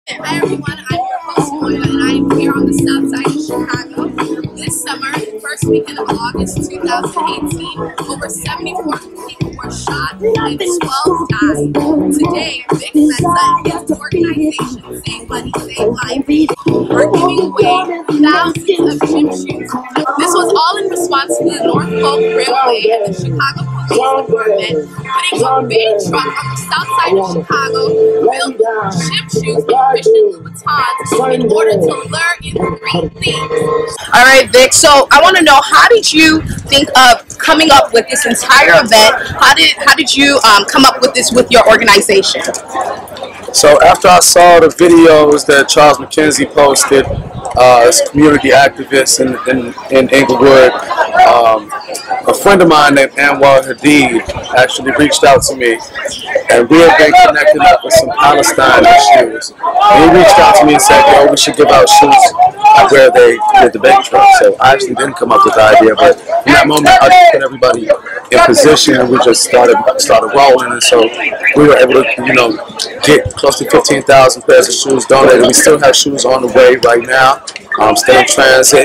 Hi everyone, I'm your host Moyo, and I am here on the south side of Chicago. This summer, first weekend of August 2018, over 74 people were shot and 12 died. Today, Vic Mensa and his organization, Save Money, Save Life, are giving away thousands of gym shoes. This was all in response to the Norfolk Railway and the Chicago Police Department putting a big truck on the south side of Chicago filled with gym shoes and Christian Louboutins in order to lure in three thieves. All right, Vic. So I want to know, how did you think of coming up with this entire event? How did you come up with this with your organization? So after I saw the videos that Charles McKenzie posted, as a community activist in Inglewood, a friend of mine named Anwar Hadid actually reached out to me, and we have been connected up with some Palestine issues. And he reached out to me and said, "Yo, we should give out shoes where they did the bake truck." So I actually didn't come up with the idea, but in that moment I just put everybody in position, and we just started rolling, and so we were able to, get close to 15,000 pairs of shoes donated. We still have shoes on the way right now, still in transit.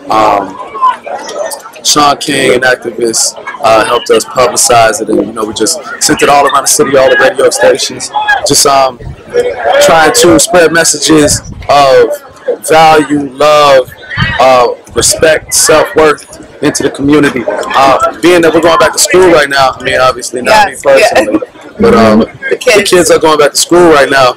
Sean King, an activist, helped us publicize it, and we just sent it all around the city, all the radio stations, just trying to spread messages of value, love, respect, self-worth into the community. Being that we're going back to school right now, I mean, obviously not me personally, but the kids are going back to school right now.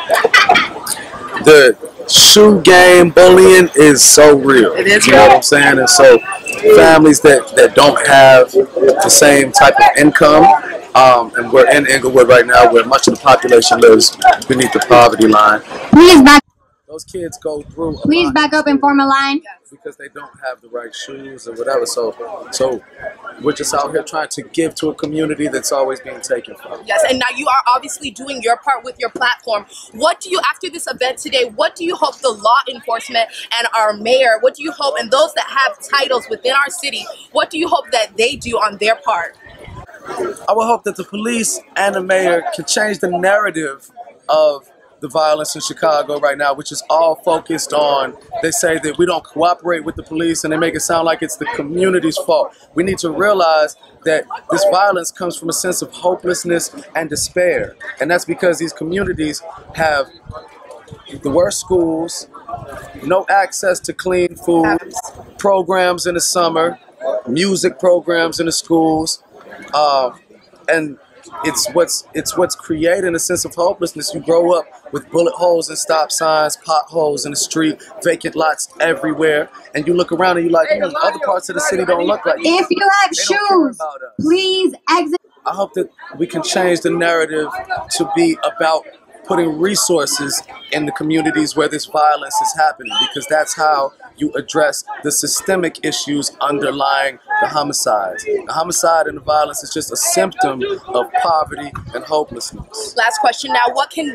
The shoe game bullying is so real. It is, you know what I'm saying? And so families that don't have the same type of income, and we're in Inglewood right now where much of the population lives beneath the poverty line. Please back. Those kids go through a Please lot back up and form a line. because they don't have the right shoes or whatever. So we're just out here trying to give to a community that's always being taken from. Yes, and now you are obviously doing your part with your platform. What do you, after this event today, what do you hope the law enforcement and our mayor, what do you hope, and those that have titles within our city, what do you hope that they do on their part? I would hope that the police and the mayor can change the narrative of the violence in Chicago right now, which is all focused on, they say that we don't cooperate with the police, and they make it sound like it's the community's fault. We need to realize that this violence comes from a sense of hopelessness and despair, and that's because these communities have the worst schools, no access to clean food, programs in the summer, music programs in the schools, and it's what's creating a sense of hopelessness. You grow up with bullet holes and stop signs, potholes in the street, vacant lots everywhere, and you look around and you're like, other parts of the city don't look like this. If you have shoes, please exit. I hope that we can change the narrative to be about putting resources in the communities where this violence is happening, because that's how you address the systemic issues underlying the homicides. The homicide and the violence is just a symptom of poverty and hopelessness. Last question now, what can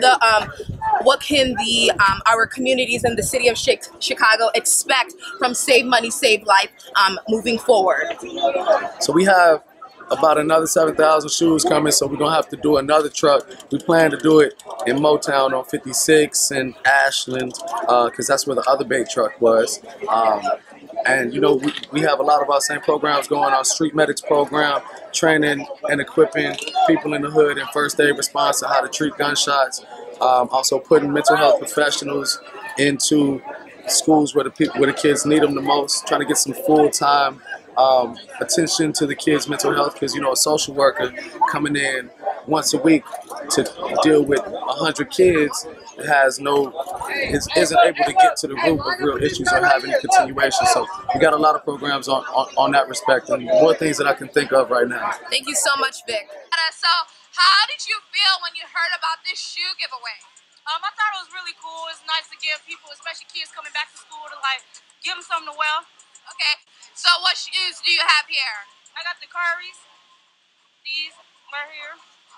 our communities in the city of Chicago expect from Save Money, Save Life moving forward? So we have about another 7,000 shoes coming, so we're gonna have to do another truck. We plan to do it in Motown on 56 and Ashland, because that's where the other bait truck was. And we have a lot of our same programs going. Our street medics program, training and equipping people in the hood in first aid response to how to treat gunshots. Also putting mental health professionals into schools where the kids need them the most, trying to get some full-time attention to the kids' mental health, because a social worker coming in once a week to deal with 100 kids isn't able to get to the root of real issues or have any continuation. So we got a lot of programs on that respect, and more things that I can think of right now. Thank you so much, Vic. So, how did you feel when you heard about this shoe giveaway? I thought it was really cool. It's nice to give people, especially kids coming back to school, to give them something to wear. Okay, so what shoes do you have here? I got the Currys, these right here.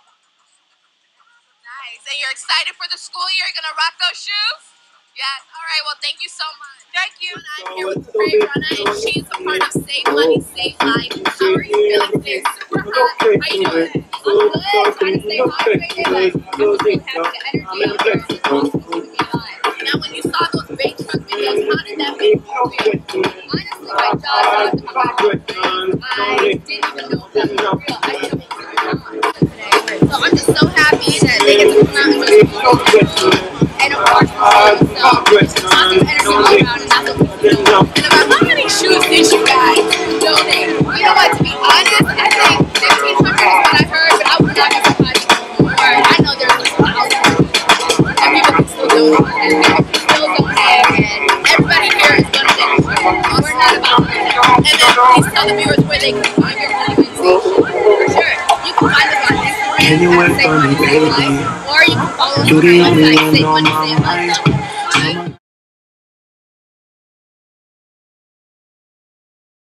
Nice, and you're excited for the school year? You're gonna rock those shoes? Yes, all right, well, thank you so much. Thank you. I'm here with Ray Rana, and she's a part of Save Money, Save Life. How are you feeling today? Super hot. How you doing? I'm good. Trying to stay hydrated, but I'm just so happy. The energy out there is awesome. happy that they get to come out and and of course, so positive energy all around, and that's what we do. And about how many shoes did you guys donate? You know what, to be honest, I think 1,500 is what I heard, but I would not be surprised if more. I know there's like thousands of people, and people can still donate, and people can still donate, and everybody here is going to make sure. We're not about that. And then please tell the viewers where they can find your organization. For sure. You can find us on Instagram at Say Money Save Life, or you can follow us on our website, SaveMoneySaveLife.com.